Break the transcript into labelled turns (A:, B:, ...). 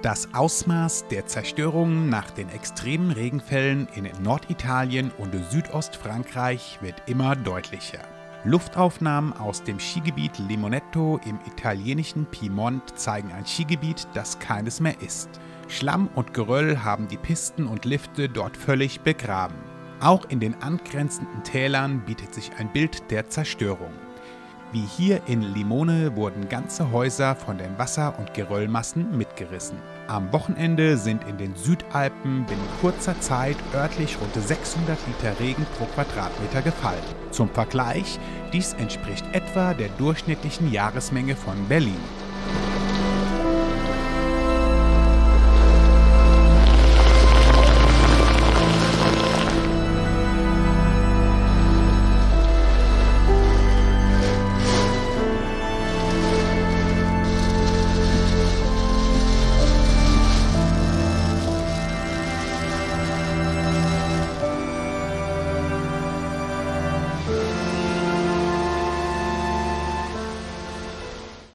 A: Das Ausmaß der Zerstörungen nach den extremen Regenfällen in Norditalien und Südostfrankreich wird immer deutlicher. Luftaufnahmen aus dem Skigebiet Limonetto im italienischen Piemont zeigen ein Skigebiet, das keines mehr ist. Schlamm und Geröll haben die Pisten und Lifte dort völlig begraben. Auch in den angrenzenden Tälern bietet sich ein Bild der Zerstörung. Wie hier in Limone wurden ganze Häuser von den Wasser- und Geröllmassen mitgerissen. Am Wochenende sind in den Südalpen binnen kurzer Zeit örtlich rund 600 Liter Regen pro Quadratmeter gefallen. Zum Vergleich, dies entspricht etwa der durchschnittlichen Jahresmenge von Berlin.